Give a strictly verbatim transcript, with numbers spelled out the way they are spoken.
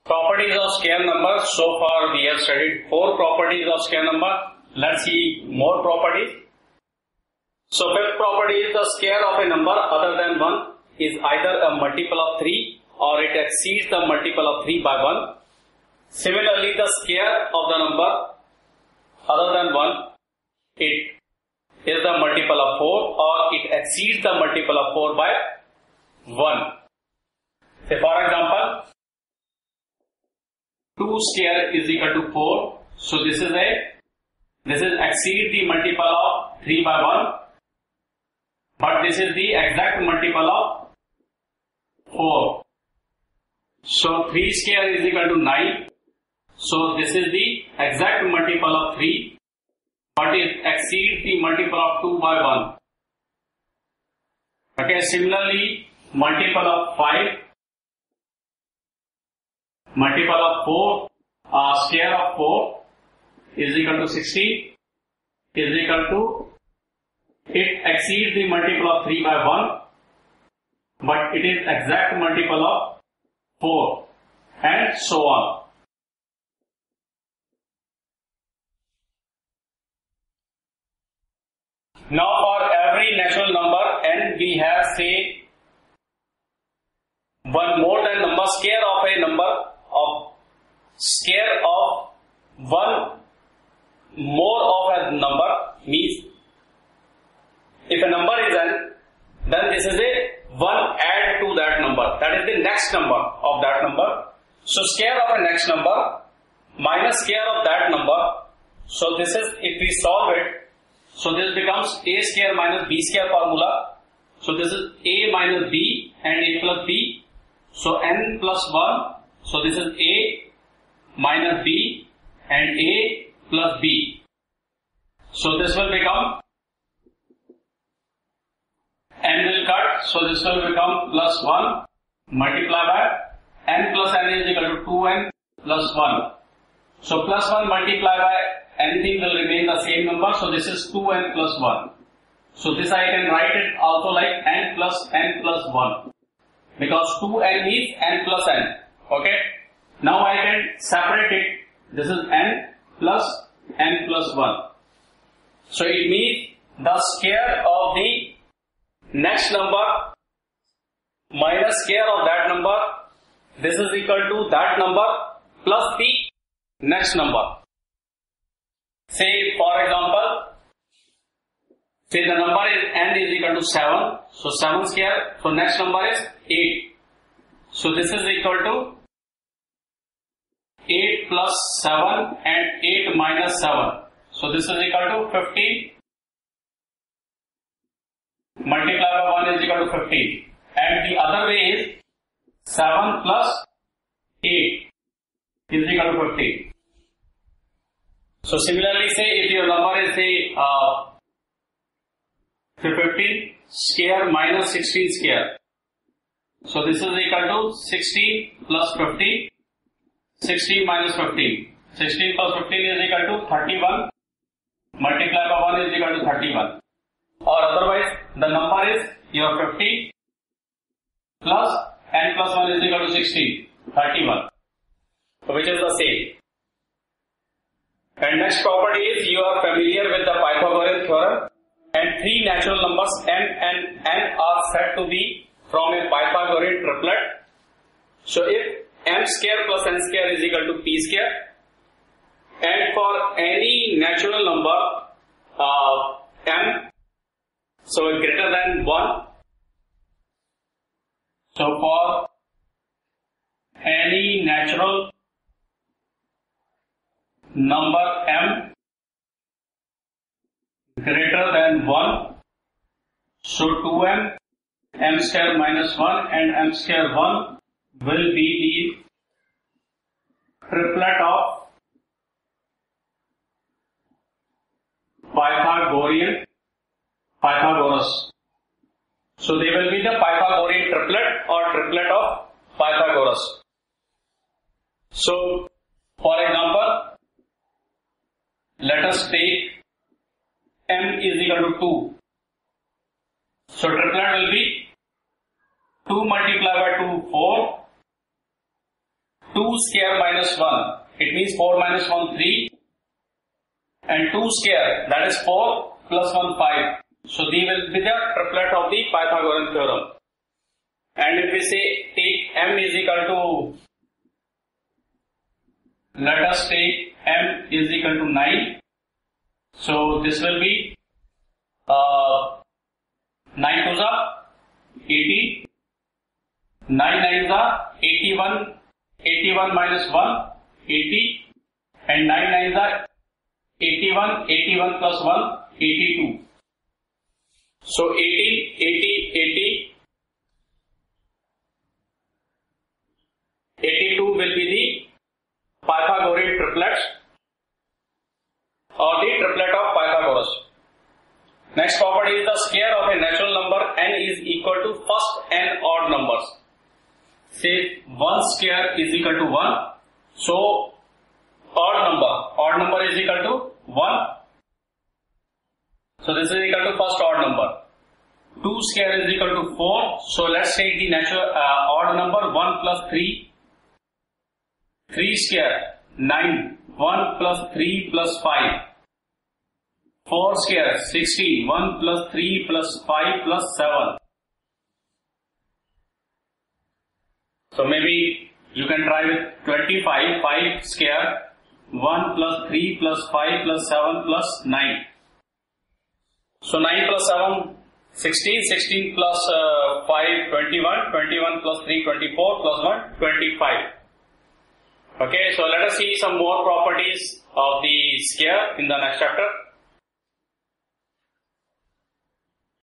Properties of square number. So far we have studied four properties of square number. Let's see more properties. So fifth property is the square of a number other than one is either a multiple of three or it exceeds the multiple of three by one. Similarly, the square of the number other than one, it is the multiple of four or it exceeds the multiple of four by one. Say for example, two square is equal to four. So this is a this is exceed the multiple of three by one, but this is the exact multiple of four. So three square is equal to nine. So this is the exact multiple of three, but it exceeds the multiple of two by one. Okay, similarly, multiple of five, multiple of four, uh, square of four is equal to sixteen, is equal to, it exceeds the multiple of three by one, but it is exact multiple of four, and so on. Now for every natural number n, we have say one more than number, square of a number of square of one more of a number means if a number is n, then this is a one add to that number, that is the next number of that number. So square of a next number minus square of that number. So this is, if we solve it, so this becomes a square minus b square formula. So this is a minus b and a plus b. So n plus one. So this is a minus b and a plus b. So this will become, n will cut. So this will become plus one multiplied by n plus n is equal to two n plus one. So plus one multiplied by anything will remain the same number. So this is two n plus one. So this I can write it also like n plus n plus one, because two n is n plus n. Okay. Now I can separate it. This is n plus n plus one. So it means the square of the next number minus square of that number. This is equal to that number plus the next number. Say for example, say the number is n is equal to seven. So seven square. So next number is eight. So this is equal to eight plus seven and eight minus seven. So this is equal to fifteen. Multiplied by one is equal to fifteen. And the other way is seven plus eight is equal to fifteen. So similarly, say if your number is say uh, fifteen square minus sixteen square. So this is equal to sixteen plus fifteen. sixteen minus fifteen. sixteen plus fifteen is equal to thirty-one. Multiplied by one is equal to thirty-one. Or otherwise, the number is your fifty plus n plus one is equal to sixteen. thirty-one. Which is the same. And next property is, you are familiar with the Pythagorean theorem, and three natural numbers n and n are said to be from a Pythagorean triplet. So if m square plus n square is equal to p square, and for any natural number uh, m, so greater than one, so for any natural number m greater than one, so two m, m square minus one and m square one will be the triplet of Pythagorean Pythagoras. So they will be the Pythagorean triplet or triplet of Pythagoras. So for example, let us take m is equal to two. So triplet will be two multiplied by two, four. two two square minus one. It means four minus one, three. And two square, that is four, plus one, five. So these will be the triplet of the Pythagorean theorem. And if we say take m is equal to, let us take m is equal to nine. So this will be uh, nine twos are eighty, nine nines are eighty-one, eighty-one minus one, eighty, and nine nines are eighty-one, eighty-one plus one, eighty-two. So eighty, eighty, eighty, eighty-two will be the Pythagorean triplets or the triplet of Pythagoras. Next property is the square of a natural number n is equal to first n odd numbers. Say one square is equal to one. So odd number, odd number is equal to one. So this is equal to first odd number. two square is equal to four. So let's take the natural uh, odd number one plus three. three square, nine. one plus three plus five. four square, sixteen. one plus three plus five plus seven. So maybe you can try with twenty-five. five square, one plus three plus five plus seven plus nine. So nine plus seven, sixteen, sixteen plus uh, five, twenty-one, twenty-one plus three, twenty-four, plus one, twenty-five. Okay, so let us see some more properties of the square in the next chapter.